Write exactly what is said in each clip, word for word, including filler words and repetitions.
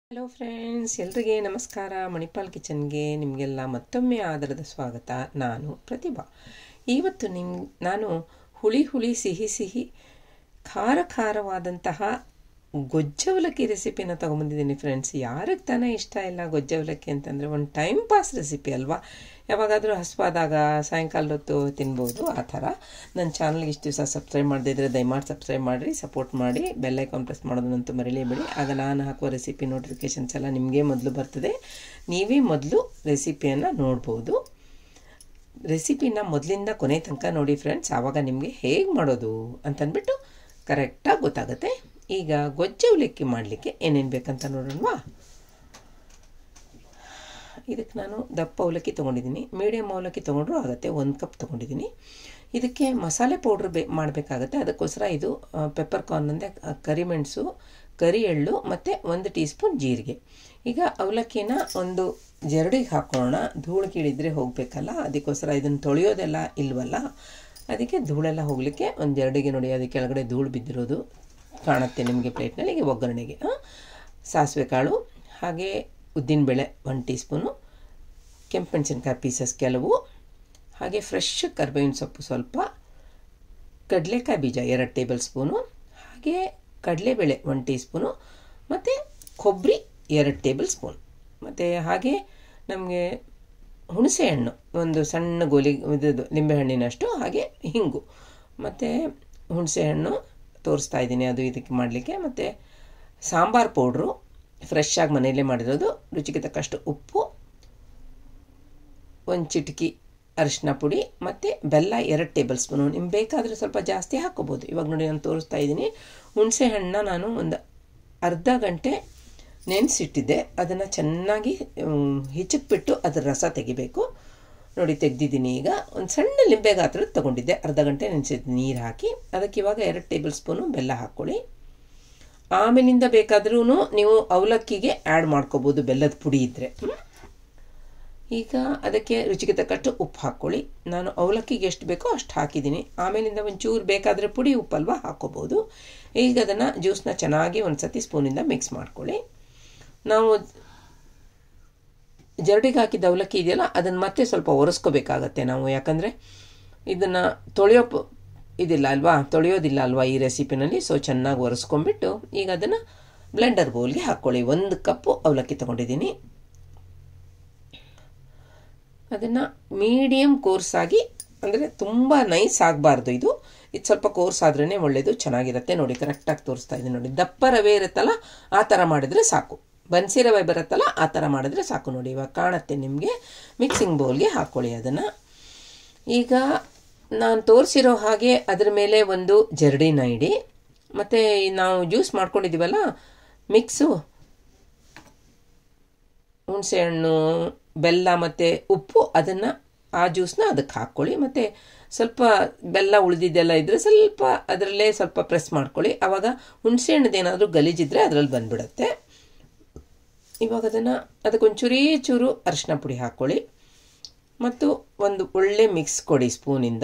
Hello friends, ಎಲ್ರಿಗೆ ನಮಸ್ಕಾರ. ಮಣಿಪಾಲ್ ಕಿಚನ್ಗೆ ನಿಮಗೆಲ್ಲ ಮತ್ತೊಮ್ಮೆ ಆದರದ ಸ್ವಾಗತ. ನಾನು ಪ್ರತಿಭಾ. ಇವತ್ತು ನಿಮ್ ನಾನು ಹುಳಿ ಹುಳಿ ಸಿಹಿ ಸಿಹಿ ಖಾರ ಖಾರವಾದಂತಹ ಗೊಜ್ಜವಲಕ್ಕಿ ರೆಸಿಪಿನ ತೊಗೊಂಬಂದಿದ್ದೀನಿ ಫ್ರೆಂಡ್ಸ್. ಯಾರಿಗೆ ತಾನೇ ಇಷ್ಟ ಇಲ್ಲ ಗೊಜ್ಜವಲಕ್ಕಿ ಅಂತಂದರೆ? ಒಂದು ಟೈಮ್ ಪಾಸ್ ರೆಸಿಪಿ ಅಲ್ವಾ? ಯಾವಾಗಾದರೂ ಹಸುವಾದಾಗ ಸಾಯಂಕಾಲದ ಹೊತ್ತು ತಿನ್ಬೋದು. ಆ ಥರ ನನ್ನ ಚಾನಲ್ಗೆ ಇಷ್ಟು ದಿವಸ ಸಬ್ಸ್ಕ್ರೈಬ್ ಮಾಡದಿದ್ದರೆ ದಯಮಾಡಿ ಸಬ್ಸ್ಕ್ರೈಬ್ ಮಾಡಿರಿ, ಸಪೋರ್ಟ್ ಮಾಡಿ, ಬೆಲ್ ಐಕಾನ್ ಪ್ರೆಸ್ ಮಾಡೋದನ್ನಂತೂ ಮರೀಲೇಬೇಡಿ. ಆಗ ನಾನು ಹಾಕುವ ರೆಸಿಪಿ ನೋಟಿಫಿಕೇಷನ್ಸ್ ಎಲ್ಲ ನಿಮಗೆ ಮೊದಲು ಬರ್ತದೆ. ನೀವೇ ಮೊದಲು ರೆಸಿಪಿಯನ್ನು ನೋಡ್ಬೋದು. ರೆಸಿಪಿನ ಮೊದಲಿಂದ ಕೊನೆ ತನಕ ನೋಡಿ ಫ್ರೆಂಡ್ಸ್, ಆವಾಗ ನಿಮಗೆ ಹೇಗೆ ಮಾಡೋದು ಅಂತಂದ್ಬಿಟ್ಟು ಕರೆಕ್ಟಾಗಿ ಗೊತ್ತಾಗುತ್ತೆ. ಈಗ ಗೊಜ್ಜವಲಕ್ಕಿ ಮಾಡಲಿಕ್ಕೆ ಏನೇನು ಬೇಕಂತ ನೋಡೋಣವಾ? ಇದಕ್ಕೆ ನಾನು ದಪ್ಪ ಅವಲಕ್ಕಿ ತೊಗೊಂಡಿದ್ದೀನಿ, ಮೀಡಿಯಮ್ ಅವಲಕ್ಕಿ ತೊಗೊಂಡ್ರೂ ಆಗುತ್ತೆ. ಒಂದು ಕಪ್ ತೊಗೊಂಡಿದ್ದೀನಿ. ಇದಕ್ಕೆ ಮಸಾಲೆ ಪೌಡ್ರ್ ಬೇ ಮಾಡಬೇಕಾಗತ್ತೆ. ಅದಕ್ಕೋಸ್ಕರ ಇದು ಪೆಪ್ಪರ್ ಕಾರ್ನ್ ಅಂದರೆ ಕರಿಮೆಣಸು, ಕರಿ ಎಳ್ಳು ಮತ್ತು ಒಂದು ಟೀ ಸ್ಪೂನ್ ಜೀರಿಗೆ. ಈಗ ಅವಲಕ್ಕಿನ ಒಂದು ಜರಡಿಗೆ ಹಾಕೋಣ. ಧೂಳು ಕೀಳಿದ್ರೆ ಹೋಗಬೇಕಲ್ಲ, ಅದಕ್ಕೋಸ್ಕರ ಇದನ್ನು ತೊಳೆಯೋದೆಲ್ಲ ಇಲ್ವಲ್ಲ, ಅದಕ್ಕೆ ಧೂಳೆಲ್ಲ ಹೋಗಲಿಕ್ಕೆ ಒಂದು ಜರಡಿಗೆ ನೋಡಿ, ಅದಕ್ಕೆ ಕೆಳಗಡೆ ಧೂಳು ಬಿದ್ದಿರೋದು ಕಾಣುತ್ತೆ ನಿಮಗೆ ಪ್ಲೇಟ್ನಲ್ಲಿ. ಈಗ ಒಗ್ಗರಣೆಗೆ ಸಾಸಿವೆ ಕಾಳು, ಹಾಗೆ ಉದ್ದಿನಬೇಳೆ ಒಂದು ಟೀ ಸ್ಪೂನು, ಕೆಂಪು ಮೆಣಸಿನ್ಕಾಯಿ ಪೀಸಸ್ ಕೆಲವು, ಹಾಗೆ ಫ್ರೆಶ್ ಕರಿಬೇವಿನ ಸೊಪ್ಪು ಸ್ವಲ್ಪ, ಕಡಲೆಕಾಯಿ ಬೀಜ ಎರಡು ಟೇಬಲ್ ಸ್ಪೂನು, ಹಾಗೆ ಕಡಲೆಬೇಳೆ ಒಂದು ಟೀ ಸ್ಪೂನು, ಮತ್ತು ಕೊಬ್ಬರಿ ಎರಡು ಟೇಬಲ್ ಸ್ಪೂನ್, ಮತ್ತು ಹಾಗೆ ನಮಗೆ ಹುಣಸೆ ಹಣ್ಣು ಒಂದು ಸಣ್ಣ ಗೋಲಿ ಇದು ನಿಂಬೆಹಣ್ಣಿನಷ್ಟು, ಹಾಗೆ ಹಿಂಗು ಮತ್ತು ಹುಣಸೆ ಹಣ್ಣು ತೋರಿಸ್ತಾ ಇದ್ದೀನಿ ಅದು ಇದಕ್ಕೆ ಮಾಡಲಿಕ್ಕೆ. ಮತ್ತು ಸಾಂಬಾರು ಪೌಡ್ರು ಫ್ರೆಶ್ ಆಗಿ ಮನೆಯಲ್ಲೇ ಮಾಡಿರೋದು, ರುಚಿಗೆ ತಕ್ಕಷ್ಟು ಉಪ್ಪು, ಒಂದು ಚಿಟಕಿ ಅರಿಶಿನ ಪುಡಿ, ಮತ್ತು ಬೆಲ್ಲ ಎರಡು ಟೇಬಲ್ ಸ್ಪೂನು. ನಿಮ್ಗೆ ಬೇಕಾದರೆ ಸ್ವಲ್ಪ ಜಾಸ್ತಿ ಹಾಕ್ಕೋಬೋದು. ಇವಾಗ ನೋಡಿ ನಾನು ತೋರಿಸ್ತಾ ಇದ್ದೀನಿ. ಹುಣಸೆ ಹಣ್ಣನ್ನ ನಾನು ಒಂದು ಅರ್ಧ ಗಂಟೆ ನೆನೆಸಿಟ್ಟಿದ್ದೆ. ಅದನ್ನು ಚೆನ್ನಾಗಿ ಹಿಚಕ್ಬಿಟ್ಟು ಅದರ ರಸ ತೆಗಿಬೇಕು. ನೋಡಿ ತೆಗೆದಿದ್ದೀನಿ. ಈಗ ಒಂದು ಸಣ್ಣ ಲಿಂಬೆ ಗಾತ್ರದ ತೊಗೊಂಡಿದ್ದೆ, ಅರ್ಧ ಗಂಟೆ ನೆನೆಸಿದ್ದು ನೀರು ಹಾಕಿ. ಅದಕ್ಕೆ ಇವಾಗ ಎರಡು ಟೇಬಲ್ ಸ್ಪೂನು ಬೆಲ್ಲ ಹಾಕ್ಕೊಳ್ಳಿ. ಆಮೇಲಿಂದ ಬೇಕಾದ್ರೂ ನೀವು ಅವಲಕ್ಕಿಗೆ ಆ್ಯಡ್ ಮಾಡ್ಕೋಬೋದು ಬೆಲ್ಲದ ಪುಡಿ ಇದ್ದರೆ. ಈಗ ಅದಕ್ಕೆ ರುಚಿಗೆ ತಕ್ಕಷ್ಟು ಉಪ್ಪು ಹಾಕ್ಕೊಳ್ಳಿ. ನಾನು ಅವಲಕ್ಕಿಗೆ ಎಷ್ಟು ಬೇಕೋ ಅಷ್ಟು ಹಾಕಿದ್ದೀನಿ. ಆಮೇಲಿಂದ ಒಂಚೂರು ಬೇಕಾದರೆ ಪುಡಿ ಉಪ್ಪಲ್ವ ಹಾಕ್ಕೋಬೋದು. ಈಗ ಅದನ್ನು ಜ್ಯೂಸನ್ನ ಚೆನ್ನಾಗಿ ಒಂದು ಸತಿ ಸ್ಪೂನಿಂದ ಮಿಕ್ಸ್ ಮಾಡ್ಕೊಳ್ಳಿ. ನಾವು ಜರಡಿಗೆ ಹಾಕಿದ ಅವಲಕ್ಕಿ ಇದೆಯಲ್ಲ, ಅದನ್ನು ಮತ್ತೆ ಸ್ವಲ್ಪ ಒರೆಸ್ಕೋಬೇಕಾಗತ್ತೆ ನಾವು, ಯಾಕಂದರೆ ಇದನ್ನು ತೊಳೆಯೋ ಇದಿಲ್ಲ ಅಲ್ವಾ, ತೊಳೆಯೋದಿಲ್ಲ ಅಲ್ವಾ ಈ ರೆಸಿಪಿನಲ್ಲಿ. ಸೊ ಚೆನ್ನಾಗಿ ಒರೆಸ್ಕೊಂಡ್ಬಿಟ್ಟು ಈಗ ಅದನ್ನು ಬ್ಲೆಂಡರ್ ಬೌಲ್ಗೆ ಹಾಕ್ಕೊಳ್ಳಿ. ಒಂದು ಕಪ್ಪು ಅವಲಕ್ಕಿ ತೊಗೊಂಡಿದ್ದೀನಿ. ಅದನ್ನು ಮೀಡಿಯಮ್ ಕೋರ್ಸಾಗಿ, ಅಂದರೆ ತುಂಬ ನೈಸ್ ಆಗಬಾರ್ದು ಇದು, ಇದು ಸ್ವಲ್ಪ ಕೋರ್ಸ್ ಆದ್ರೇ ಒಳ್ಳೆಯದು, ಚೆನ್ನಾಗಿರುತ್ತೆ. ನೋಡಿ ಕರೆಕ್ಟಾಗಿ ತೋರಿಸ್ತಾ ಇದ್ದೀನಿ ನೋಡಿ. ದಪ್ಪ ರವೆ ಇರುತ್ತಲ್ಲ ಆ ಥರ ಮಾಡಿದರೆ ಸಾಕು. ಬನ್ಸಿ ರವೆ ಬರುತ್ತಲ್ಲ ಆ ಥರ ಮಾಡಿದ್ರೆ ಸಾಕು. ನೋಡಿ ಇವಾಗ ಕಾಣುತ್ತೆ ನಿಮಗೆ. ಮಿಕ್ಸಿಂಗ್ ಬೌಲ್ಗೆ ಹಾಕ್ಕೊಳ್ಳಿ ಅದನ್ನು. ಈಗ ನಾನು ತೋರಿಸಿರೋ ಹಾಗೆ ಅದರ ಮೇಲೆ ಒಂದು ಜರಡಿನ ಇಡಿ. ಮತ್ತು ನಾವು ಜ್ಯೂಸ್ ಮಾಡ್ಕೊಂಡಿದ್ದೀವಲ್ಲ ಮಿಕ್ಸು, ಹುಣಸೆಹಣ್ಣು, ಬೆಲ್ಲ ಮತ್ತು ಉಪ್ಪು, ಅದನ್ನು ಆ ಜ್ಯೂಸನ್ನ ಅದಕ್ಕೆ ಹಾಕ್ಕೊಳ್ಳಿ. ಮತ್ತು ಸ್ವಲ್ಪ ಬೆಲ್ಲ ಉಳಿದಿದ್ದೆಲ್ಲ ಇದ್ದರೆ ಸ್ವಲ್ಪ ಅದರಲ್ಲೇ ಸ್ವಲ್ಪ ಪ್ರೆಸ್ ಮಾಡ್ಕೊಳ್ಳಿ. ಆವಾಗ ಹುಣಸೆಹಣ್ಣದೇನಾದರೂ ಗಲೀಜಿದ್ರೆ ಅದರಲ್ಲಿ ಬಂದುಬಿಡುತ್ತೆ. ಇವಾಗ ಅದನ್ನು ಅದಕ್ಕೊಂಚೂರೇ ಚೂರು ಅರಿಶಿನ ಪುಡಿ ಹಾಕ್ಕೊಳ್ಳಿ ಮತ್ತು ಒಂದು ಒಳ್ಳೆ ಮಿಕ್ಸ್ ಕೊಡಿ ಸ್ಪೂನಿಂದ.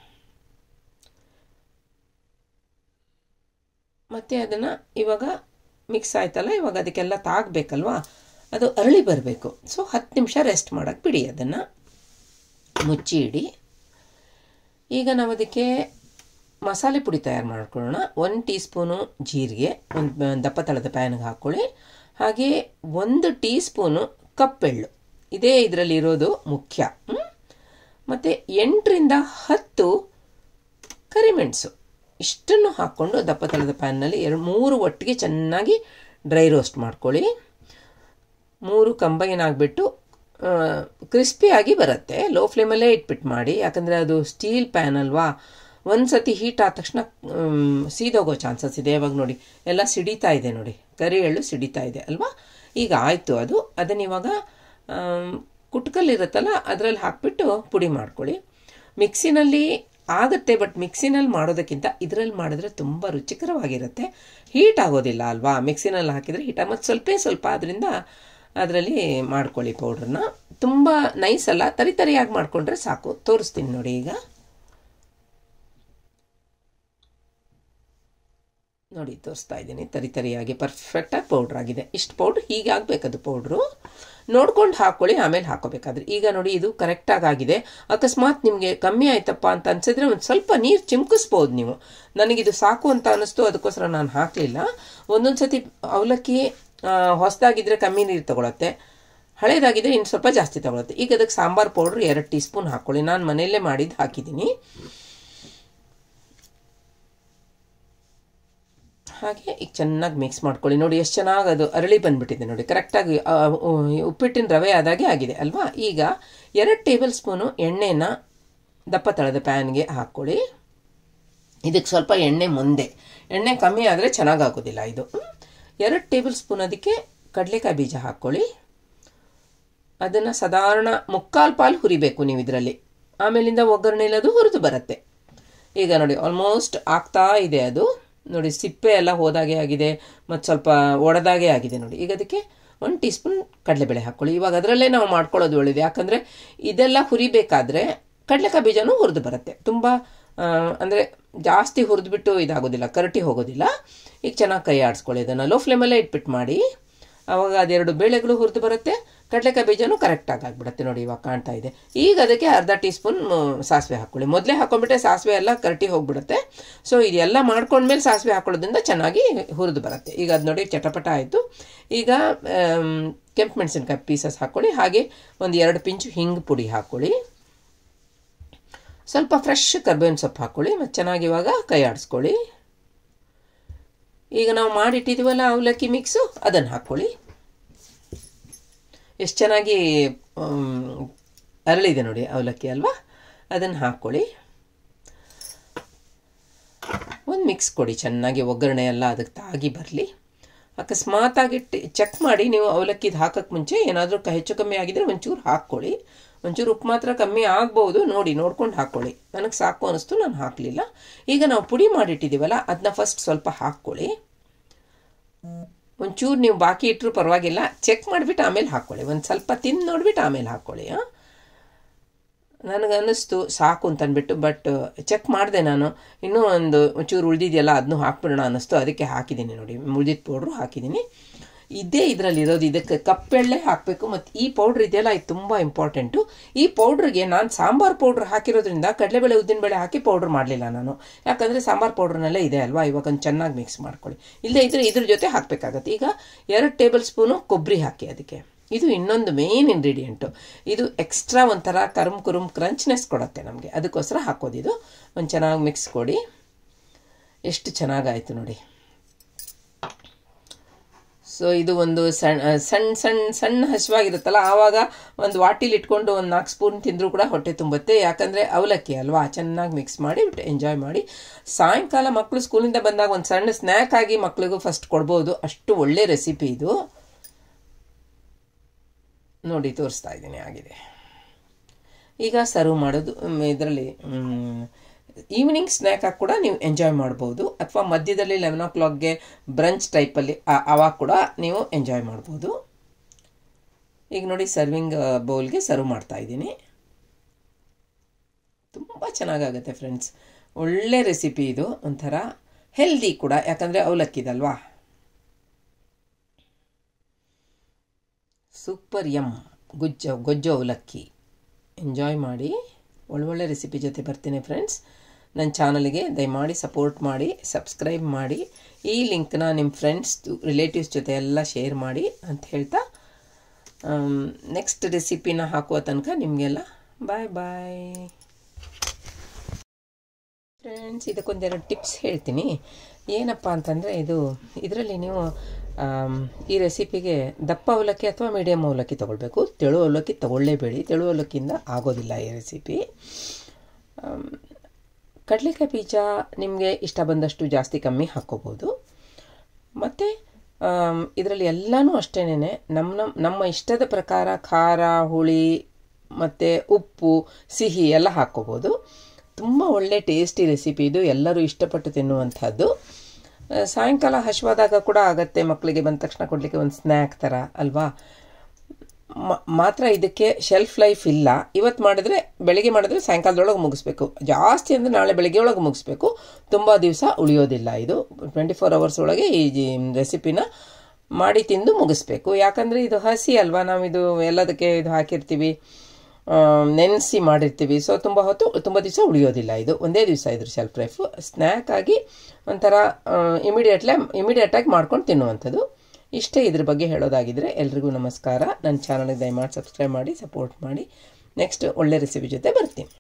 ಮತ್ತು ಅದನ್ನು ಇವಾಗ ಮಿಕ್ಸ್ ಆಯ್ತಲ್ಲ, ಇವಾಗ ಅದಕ್ಕೆಲ್ಲ ತಾಗಬೇಕಲ್ವಾ, ಅದು ಅರಳಿ ಬರಬೇಕು. ಸೊ ಹತ್ತು ನಿಮಿಷ ರೆಸ್ಟ್ ಮಾಡೋಕ್ಕೆ ಬಿಡಿ. ಅದನ್ನು ಮುಚ್ಚಿ ಇಡಿ. ಈಗ ನಾವು ಅದಕ್ಕೆ ಮಸಾಲೆ ಪುಡಿ ತಯಾರು ಮಾಡ್ಕೊಳ್ಳೋಣ. ಒಂದು ಟೀ ಸ್ಪೂನು ಜೀರಿಗೆ ಒಂದು ದಪ್ಪ ತಳದ ಪ್ಯಾನ್ಗೆ ಹಾಕ್ಕೊಳ್ಳಿ. ಹಾಗೆ ಒಂದು ಟೀ ಸ್ಪೂನು ಕಪ್ಪೆಳ್ಳು, ಇದೇ ಇದರಲ್ಲಿ ಇರೋದು ಮುಖ್ಯ. ಮತ್ತು ಎಂಟರಿಂದ ಹತ್ತು ಕರಿಮೆಣಸು, ಇಷ್ಟನ್ನು ಹಾಕ್ಕೊಂಡು ದಪ್ಪ ತಳದ ಪ್ಯಾನ್ನಲ್ಲಿ ಎರಡು ಮೂರು ಒಟ್ಟಿಗೆ ಚೆನ್ನಾಗಿ ಡ್ರೈ ರೋಸ್ಟ್ ಮಾಡ್ಕೊಳ್ಳಿ. ಮೂರು ಕಂಬೈನ್ ಆಗಿಬಿಟ್ಟು ಕ್ರಿಸ್ಪಿಯಾಗಿ ಬರುತ್ತೆ. ಲೋ ಫ್ಲೇಮಲ್ಲೇ ಇಟ್ಬಿಟ್ಟು ಮಾಡಿ, ಯಾಕಂದರೆ ಅದು ಸ್ಟೀಲ್ ಪ್ಯಾನ್ ಅಲ್ವಾ, ಒಂದು ಸತಿ ಹೀಟ್ ಆದ ತಕ್ಷಣ ಸೀದೋಗೋ ಚಾನ್ಸಸ್ ಇದೆ. ಇವಾಗ ನೋಡಿ ಎಲ್ಲ ಸಿಡಿತಾ ಇದೆ ನೋಡಿ, ಕರಿ ಎಳ್ಳು ಸಿಡಿತಾ ಇದೆ ಅಲ್ವಾ. ಈಗ ಆಯಿತು ಅದು. ಅದನ್ನ ಇವಾಗ ಕುಟ್ಕಲ್ಲಿರುತ್ತಲ್ಲ ಅದರಲ್ಲಿ ಹಾಕ್ಬಿಟ್ಟು ಪುಡಿ ಮಾಡ್ಕೊಳ್ಳಿ. ಮಿಕ್ಸಿನಲ್ಲಿ ಆಗುತ್ತೆ, ಬಟ್ ಮಿಕ್ಸಿನಲ್ಲಿ ಮಾಡೋದಕ್ಕಿಂತ ಇದರಲ್ಲಿ ಮಾಡಿದ್ರೆ ತುಂಬ ರುಚಿಕರವಾಗಿರುತ್ತೆ. ಹೀಟ್ ಆಗೋದಿಲ್ಲ ಅಲ್ವಾ, ಮಿಕ್ಸಿನಲ್ಲಿ ಹಾಕಿದರೆ ಹೀಟ. ಮತ್ತು ಸ್ವಲ್ಪ ಸ್ವಲ್ಪ ಅದರಿಂದ ಅದರಲ್ಲಿ ಮಾಡ್ಕೊಳ್ಳಿ ಪೌಡ್ರನ್ನ. ತುಂಬ ನೈಸ್ ಅಲ್ಲ, ತರಿ ತರಿಯಾಗಿ ಮಾಡಿಕೊಂಡ್ರೆ ಸಾಕು. ತೋರಿಸ್ತೀನಿ ನೋಡಿ. ಈಗ ನೋಡಿ ತೋರಿಸ್ತಾ ಇದ್ದೀನಿ, ತರಿ ತರಿಯಾಗಿ ಪರ್ಫೆಕ್ಟಾಗಿ ಪೌಡ್ರ್ ಆಗಿದೆ. ಇಷ್ಟು ಪೌಡ್ರ್ ಹೀಗೆ ಆಗಬೇಕದು ಪೌಡ್ರು, ನೋಡ್ಕೊಂಡು ಹಾಕ್ಕೊಳ್ಳಿ, ಆಮೇಲೆ ಹಾಕೋಬೇಕಾದ್ರೆ. ಈಗ ನೋಡಿ ಇದು ಕರೆಕ್ಟಾಗಿ ಆಗಿದೆ. ಅಕಸ್ಮಾತ್ ನಿಮಗೆ ಕಮ್ಮಿ ಆಯ್ತಪ್ಪ ಅಂತ ಅನ್ಸಿದ್ರೆ ಒಂದು ಸ್ವಲ್ಪ ನೀರು ಚಿಮ್ಕಿಸ್ಬೋದು ನೀವು. ನನಗಿದು ಸಾಕು ಅಂತ ಅನ್ನಿಸ್ತು, ಅದಕ್ಕೋಸ್ಕರ ನಾನು ಹಾಕಲಿಲ್ಲ. ಒಂದೊಂದು ಸತಿ ಅವಲಕ್ಕಿ ಹೊಸದಾಗಿದ್ದರೆ ಕಮ್ಮಿ ನೀರು ತಗೊಳತ್ತೆ, ಹಳೇದಾಗಿದ್ದರೆ ಇನ್ನು ಸ್ವಲ್ಪ ಜಾಸ್ತಿ ತಗೊಳುತ್ತೆ. ಈಗ ಅದಕ್ಕೆ ಸಾಂಬಾರು ಪೌಡ್ರ್ ಎರಡು ಟೀ ಸ್ಪೂನ್ ಹಾಕ್ಕೊಳ್ಳಿ. ನಾನು ಮನೆಯಲ್ಲೇ ಮಾಡಿದ್ದು ಹಾಕಿದ್ದೀನಿ. ಹಾಗೆ ಈಗ ಚೆನ್ನಾಗಿ ಮಿಕ್ಸ್ ಮಾಡ್ಕೊಳ್ಳಿ. ನೋಡಿ ಎಷ್ಟು ಚೆನ್ನಾಗಿ ಅದು ಅರಳಿ ಬಂದುಬಿಟ್ಟಿದೆ ನೋಡಿ, ಕರೆಕ್ಟಾಗಿ ಉಪ್ಪಿಟ್ಟಿನ ರವೆ ಆದಾಗೆ ಆಗಿದೆ ಅಲ್ವಾ. ಈಗ ಎರಡು ಟೇಬಲ್ ಸ್ಪೂನು ಎಣ್ಣೆನ ದಪ್ಪ ತಳದ ಪ್ಯಾನ್ಗೆ ಹಾಕ್ಕೊಳ್ಳಿ. ಇದಕ್ಕೆ ಸ್ವಲ್ಪ ಎಣ್ಣೆ ಮುಂದೆ, ಎಣ್ಣೆ ಕಮ್ಮಿ ಆದರೆ ಚೆನ್ನಾಗಾಗೋದಿಲ್ಲ ಇದು. ಎರಡು ಟೇಬಲ್ ಸ್ಪೂನ್ ಅದಕ್ಕೆ ಕಡಲೆಕಾಯಿ ಬೀಜ ಹಾಕ್ಕೊಳ್ಳಿ. ಅದನ್ನು ಸಾಧಾರಣ ಮುಕ್ಕಾಲು ಪಾಲು ಹುರಿಬೇಕು ನೀವು ಇದರಲ್ಲಿ, ಆಮೇಲಿಂದ ಒಗ್ಗರಣೆಯಲ್ಲಿ ಅದು ಹುರಿದು ಬರುತ್ತೆ. ಈಗ ನೋಡಿ ಆಲ್ಮೋಸ್ಟ್ ಆಗ್ತಾ ಇದೆ ಅದು. ನೋಡಿ ಸಿಪ್ಪೆ ಎಲ್ಲ ಹೋದಾಗೆ ಆಗಿದೆ ಮತ್ತು ಸ್ವಲ್ಪ ಒಡೆದಾಗೆ ಆಗಿದೆ ನೋಡಿ. ಈಗ ಅದಕ್ಕೆ ಒಂದು ಟೀ ಸ್ಪೂನ್ ಕಡಲೆಬೇಳೆ ಹಾಕ್ಕೊಳ್ಳಿ. ಇವಾಗ ಅದರಲ್ಲೇ ನಾವು ಮಾಡ್ಕೊಳ್ಳೋದು ಒಳ್ಳೆಯದು, ಯಾಕಂದರೆ ಇದೆಲ್ಲ ಹುರಿಬೇಕಾದ್ರೆ ಕಡಲೆಕಾಯಿ ಬೀಜನೂ ಹುರಿದು ಬರುತ್ತೆ. ತುಂಬ ಅಂದರೆ ಜಾಸ್ತಿ ಹುರಿದ್ಬಿಟ್ಟು ಇದಾಗೋದಿಲ್ಲ, ಕರಟಿ ಹೋಗೋದಿಲ್ಲ. ಈಗ ಚೆನ್ನಾಗಿ ಕೈ ಆಡಿಸ್ಕೊಳ್ಳಿ. ಅದನ್ನು ಲೋ ಫ್ಲೇಮಲ್ಲೇ ಇಟ್ಬಿಟ್ಟು ಮಾಡಿ, ಆವಾಗ ಅದೆರಡು ಬೇಳೆಗಳು ಹುರಿದು ಬರುತ್ತೆ, ಕಡಲೆಕಾಯಿ ಬೀಜನೂ ಕರೆಕ್ಟಾಗಿ ಆಗಿಬಿಡುತ್ತೆ. ನೋಡಿ ಇವಾಗ ಕಾಣ್ತಾ ಇದೆ. ಈಗ ಅದಕ್ಕೆ ಅರ್ಧ ಟೀ ಸ್ಪೂನ್ ಸಾಸಿವೆ ಹಾಕ್ಕೊಳ್ಳಿ. ಮೊದಲೇ ಹಾಕೊಂಡ್ಬಿಟ್ಟೆ ಸಾಸಿವೆ ಎಲ್ಲ ಕರಟಿ ಹೋಗ್ಬಿಡುತ್ತೆ. ಸೊ ಇದೆಲ್ಲ ಮಾಡ್ಕೊಂಡ್ಮೇಲೆ ಸಾಸಿವೆ ಹಾಕೊಳ್ಳೋದ್ರಿಂದ ಚೆನ್ನಾಗಿ ಹುರಿದು ಬರುತ್ತೆ. ಈಗ ಅದು ನೋಡಿ ಚಟಪಟ ಆಯಿತು. ಈಗ ಕೆಂಪು ಮೆಣಸಿನ್ಕಾಯಿ ಪೀಸಸ್ ಹಾಕ್ಕೊಳ್ಳಿ. ಹಾಗೆ ಒಂದು ಎರಡು ಪಿಂಚು ಹಿಂಗು ಪುಡಿ ಹಾಕ್ಕೊಳ್ಳಿ. ಸ್ವಲ್ಪ ಫ್ರೆಶ್ ಕರ್ಬೇವಿನ ಸೊಪ್ಪು ಹಾಕ್ಕೊಳ್ಳಿ ಮತ್ತು ಚೆನ್ನಾಗಿ ಇವಾಗ ಕೈ ಆಡಿಸ್ಕೊಳ್ಳಿ. ಈಗ ನಾವು ಮಾಡಿಟ್ಟಿದ್ದೀವಲ್ಲ ಅವಲಕ್ಕಿ ಮಿಕ್ಸು, ಅದನ್ನು ಹಾಕ್ಕೊಳ್ಳಿ. ಎಷ್ಟು ಚೆನ್ನಾಗಿ ಅರಳಿದೆ ನೋಡಿ ಅವಲಕ್ಕಿ ಅಲ್ವಾ. ಅದನ್ನು ಹಾಕ್ಕೊಳ್ಳಿ. ಒಂದು ಮಿಕ್ಸ್ ಕೊಡಿ ಚೆನ್ನಾಗಿ, ಒಗ್ಗರಣೆ ಎಲ್ಲ ಅದಕ್ಕೆ ತಾಗಿ ಬರಲಿ. ಅಕಸ್ಮಾತಾಗಿ ಚೆಕ್ ಮಾಡಿ ನೀವು ಅವಲಕ್ಕಿದು ಹಾಕೋಕ್ಕೆ ಮುಂಚೆ ಏನಾದರೂ ಹೆಚ್ಚು ಕಮ್ಮಿ ಆಗಿದ್ರೆ ಒಂಚೂರು ಹಾಕ್ಕೊಳ್ಳಿ. ಒಂಚೂರು ಉಪ್ಪು ಮಾತ್ರ ಕಮ್ಮಿ ಆಗ್ಬೋದು, ನೋಡಿ ನೋಡ್ಕೊಂಡು ಹಾಕ್ಕೊಳ್ಳಿ. ನನಗೆ ಸಾಕು ಅನ್ನಿಸ್ತು, ನಾನು ಹಾಕಲಿಲ್ಲ. ಈಗ ನಾವು ಪುಡಿ ಮಾಡಿಟ್ಟಿದ್ದೀವಲ್ಲ ಅದನ್ನ ಫಸ್ಟ್ ಸ್ವಲ್ಪ ಹಾಕ್ಕೊಳ್ಳಿ. ಒಂಚೂರು ನೀವು ಬಾಕಿ ಇಟ್ಟರು ಪರವಾಗಿಲ್ಲ, ಚೆಕ್ ಮಾಡಿಬಿಟ್ಟು ಆಮೇಲೆ ಹಾಕ್ಕೊಳ್ಳಿ. ಒಂದು ಸ್ವಲ್ಪ ತಿಂದು ನೋಡಿಬಿಟ್ಟು ಆಮೇಲೆ ಹಾಕ್ಕೊಳ್ಳಿ. ನನಗನ್ನಿಸ್ತು ಸಾಕು ಅಂತ ಅಂದ್ಬಿಟ್ಟು, ಬಟ್ ಚೆಕ್ ಮಾಡಿದೆ ನಾನು, ಇನ್ನೂ ಒಂದು ಒಂಚೂರು ಉಳಿದಿದೆಯಲ್ಲ ಅದನ್ನೂ ಹಾಕ್ಬಿಡೋಣ ಅನ್ನಿಸ್ತು, ಅದಕ್ಕೆ ಹಾಕಿದ್ದೀನಿ ನೋಡಿ. ಉಳಿದಿದ್ದ ಪೌಡ್ರು ಹಾಕಿದ್ದೀನಿ. ಇದೇ ಇದರಲ್ಲಿರೋದು. ಇದಕ್ಕೆ ಕಪ್ಪೆಳ್ಳೆ ಹಾಕಬೇಕು ಮತ್ತು ಈ ಪೌಡ್ರ್ ಇದೆಯಲ್ಲ ಇದು ತುಂಬ ಇಂಪಾರ್ಟೆಂಟು. ಈ ಪೌಡ್ರಿಗೆ ನಾನು ಸಾಂಬಾರು ಪೌಡ್ರ್ ಹಾಕಿರೋದ್ರಿಂದ ಕಡಲೆಬೇಳೆ ಉದ್ದಿನಬೇಳೆ ಹಾಕಿ ಪೌಡ್ರ್ ಮಾಡಲಿಲ್ಲ ನಾನು, ಯಾಕಂದರೆ ಸಾಂಬಾರು ಪೌಡ್ರ್ನಲ್ಲೇ ಇದೆ ಅಲ್ವಾ. ಇವಾಗ ಒಂದು ಚೆನ್ನಾಗಿ ಮಿಕ್ಸ್ ಮಾಡ್ಕೊಳ್ಳಿ. ಇಲ್ಲದೇ ಇದ್ರೆ ಇದ್ರ ಜೊತೆ ಹಾಕಬೇಕಾಗತ್ತೆ. ಈಗ ಎರಡು ಟೇಬಲ್ ಸ್ಪೂನು ಕೊಬ್ಬರಿ ಹಾಕಿ ಅದಕ್ಕೆ. ಇದು ಇನ್ನೊಂದು ಮೇನ್ ಇಂಗ್ರೀಡಿಯೆಂಟು. ಇದು ಎಕ್ಸ್ಟ್ರಾ ಒಂಥರ ಕರುಮ್ ಕುರುಮ್ ಕ್ರಂಚ್ನೆಸ್ ಕೊಡುತ್ತೆ ನಮಗೆ, ಅದಕ್ಕೋಸ್ಕರ ಹಾಕೋದಿದು. ಒಂದು ಚೆನ್ನಾಗಿ ಮಿಕ್ಸ್ ಕೊಡಿ. ಎಷ್ಟು ಚೆನ್ನಾಗಾಯಿತು ನೋಡಿ. ಸೊ ಇದು ಒಂದು ಸಣ್ಣ ಸಣ್ಣ ಸಣ್ಣ ಸಣ್ಣ ಹಸಿವಾಗಿರುತ್ತಲ್ಲ, ಆವಾಗ ಒಂದು ವಾಟಿಲಿ ಇಟ್ಕೊಂಡು ಒಂದು ನಾಲ್ಕು ಸ್ಪೂನ್ ತಿಂದರೂ ಕೂಡ ಹೊಟ್ಟೆ ತುಂಬುತ್ತೆ. ಯಾಕಂದರೆ ಅವಲಕ್ಕಿ ಅಲ್ವಾ. ಚೆನ್ನಾಗಿ ಮಿಕ್ಸ್ ಮಾಡಿ ಎಂಜಾಯ್ ಮಾಡಿ. ಸಾಯಂಕಾಲ ಮಕ್ಕಳು ಸ್ಕೂಲಿಂದ ಬಂದಾಗ ಒಂದು ಸಣ್ಣ ಸ್ನ್ಯಾಕ್ ಆಗಿ ಮಕ್ಕಳಿಗೂ ಫಸ್ಟ್ ಕೊಡ್ಬೋದು. ಅಷ್ಟು ಒಳ್ಳೆ ರೆಸಿಪಿ ಇದು. ನೋಡಿ ತೋರಿಸ್ತಾ ಇದ್ದೀನಿ, ಆಗಿದೆ. ಈಗ ಸರ್ವ್ ಮಾಡೋದು ಇದರಲ್ಲಿ ಈವ್ನಿಂಗ್ ಸ್ನ್ಯಾಕ್ ಆಗಿ ಕೂಡ ನೀವು ಎಂಜಾಯ್ ಮಾಡ್ಬೋದು, ಅಥವಾ ಮಧ್ಯದಲ್ಲಿ ಲೆವೆನ್ ಓ ಕ್ಲಾಕ್ಗೆ ಬ್ರಂಚ್ ಟೈಪಲ್ಲಿ ಆವಾಗ ಕೂಡ ನೀವು ಎಂಜಾಯ್ ಮಾಡ್ಬೋದು. ಈಗ ನೋಡಿ ಸರ್ವಿಂಗ್ ಬೌಲ್ಗೆ ಸರ್ವ್ ಮಾಡ್ತಾ ಇದ್ದೀನಿ. ತುಂಬ ಚೆನ್ನಾಗಾಗುತ್ತೆ ಫ್ರೆಂಡ್ಸ್, ಒಳ್ಳೆ ರೆಸಿಪಿ ಇದು. ಒಂಥರ ಹೆಲ್ದಿ ಕೂಡ, ಯಾಕಂದರೆ ಅವಲಕ್ಕಿದಲ್ವಾ. ಸೂಪರ್ ಯಮ್ ಗುಜ್ಜು ಗೊಜ್ಜು ಅವಲಕ್ಕಿ. ಎಂಜಾಯ್ ಮಾಡಿ. ಒಳ್ಳೊಳ್ಳೆ ರೆಸಿಪಿ ಜೊತೆ ಬರ್ತೀನಿ ಫ್ರೆಂಡ್ಸ್. ನನ್ನ ಚಾನಲ್ಗೆ ದಯಮಾಡಿ ಸಪೋರ್ಟ್ ಮಾಡಿ, ಸಬ್ಸ್ಕ್ರೈಬ್ ಮಾಡಿ. ಈ ಲಿಂಕ್ನ ನಿಮ್ಮ ಫ್ರೆಂಡ್ಸ್ ರಿಲೇಟಿವ್ಸ್ ಜೊತೆ ಎಲ್ಲ ಶೇರ್ ಮಾಡಿ ಅಂತ ಹೇಳ್ತಾ, ನೆಕ್ಸ್ಟ್ ರೆಸಿಪಿನ ಹಾಕುವ ತನಕ ನಿಮಗೆಲ್ಲ ಬಾಯ್ ಬಾಯ್ ಫ್ರೆಂಡ್ಸ್. ಇದಕ್ಕೊಂದೆರಡು ಟಿಪ್ಸ್ ಹೇಳ್ತೀನಿ. ಏನಪ್ಪ ಅಂತಂದರೆ, ಇದು ಇದರಲ್ಲಿ ನೀವು ಈ ರೆಸಿಪಿಗೆ ದಪ್ಪ ಅವಲಕ್ಕಿ ಅಥವಾ ಮೀಡಿಯಮ್ ಅವಲಕ್ಕಿ ತೊಗೊಳ್ಬೇಕು. ತೆಳು ಅವಲಕ್ಕಿ ತೊಗೊಳ್ಳೇಬೇಡಿ, ತೆಳು ಅವಲಕ್ಕಿಯಿಂದ ಆಗೋದಿಲ್ಲ ಈ ರೆಸಿಪಿ. ಕಡಲೆಕಾಯಿ ಬೀಜ ನಿಮಗೆ ಇಷ್ಟ ಬಂದಷ್ಟು ಜಾಸ್ತಿ ಕಮ್ಮಿ ಹಾಕ್ಕೋಬೋದು. ಮತ್ತು ಇದರಲ್ಲಿ ಎಲ್ಲನೂ ಅಷ್ಟೇನೆ ನಮ್ಮ ನಮ್ಮ ನಮ್ಮ ಇಷ್ಟದ ಪ್ರಕಾರ ಖಾರ, ಹುಳಿ ಮತ್ತು ಉಪ್ಪು, ಸಿಹಿ ಎಲ್ಲ ಹಾಕ್ಕೋಬೋದು. ತುಂಬ ಒಳ್ಳೆ ಟೇಸ್ಟಿ ರೆಸಿಪಿ ಇದು, ಎಲ್ಲರೂ ಇಷ್ಟಪಟ್ಟು ತಿನ್ನುವಂಥದ್ದು. ಸಾಯಂಕಾಲ ಹಸಿವಾದಾಗ ಕೂಡ ಆಗುತ್ತೆ ಮಕ್ಕಳಿಗೆ, ಬಂದ ತಕ್ಷಣ ಕೊಡಲಿಕ್ಕೆ ಒಂದು ಸ್ನ್ಯಾಕ್ ಥರ ಅಲ್ವಾ. ಮಾತ್ರ ಇದಕ್ಕೆ ಶೆಲ್ಫ್ ಲೈಫ್ ಇಲ್ಲ. ಇವತ್ತು ಮಾಡಿದ್ರೆ ಬೆಳಿಗ್ಗೆ ಮಾಡಿದ್ರೆ ಸಾಯಂಕಾಲದೊಳಗೆ ಮುಗಿಸ್ಬೇಕು. ಜಾಸ್ತಿ ಅಂದರೆ ನಾಳೆ ಬೆಳಿಗ್ಗೆ ಒಳಗೆ ಮುಗಿಸ್ಬೇಕು. ತುಂಬ ದಿವಸ ಉಳಿಯೋದಿಲ್ಲ. ಇದು ಟ್ವೆಂಟಿ ಫೋರ್ ಅವರ್ಸ್ ಒಳಗೆ ಈ ರೆಸಿಪಿನ ಮಾಡಿ ತಿಂದು ಮುಗಿಸ್ಬೇಕು. ಯಾಕಂದರೆ ಇದು ಹಸಿ ಅಲ್ವಾ, ನಾವಿದು ಎಲ್ಲದಕ್ಕೆ ಇದು ಹಾಕಿರ್ತೀವಿ, ನೆನೆಸಿ ಮಾಡಿರ್ತೀವಿ. ಸೊ ತುಂಬ ಹೊತ್ತು ತುಂಬ ದಿವಸ ಉಳಿಯೋದಿಲ್ಲ. ಇದು ಒಂದೇ ದಿವಸ ಇದ್ರ ಶೆಲ್ಫ್ ಲೈಫು. ಸ್ನ್ಯಾಕ್ ಆಗಿ ಒಂಥರ ಇಮಿಡಿಯೇಟ್ಲೆ ಇಮಿಡಿಯೇಟಾಗಿ ಮಾಡ್ಕೊಂಡು ತಿನ್ನುವಂಥದ್ದು. ಇಷ್ಟೇ ಇದ್ರ ಬಗ್ಗೆ ಹೇಳೋದಾಗಿದ್ದರೆ ಎಲ್ರಿಗೂ ನಮಸ್ಕಾರ. ನನ್ನ ಚಾನಲ್ಗೆ ದಯಮಾಡಿ ಸಬ್ಸ್ಕ್ರೈಬ್ ಮಾಡಿ, ಸಪೋರ್ಟ್ ಮಾಡಿ. ನೆಕ್ಸ್ಟ್ ಒಳ್ಳೆ ರೆಸಿಪಿ ಜೊತೆ ಬರ್ತೀನಿ.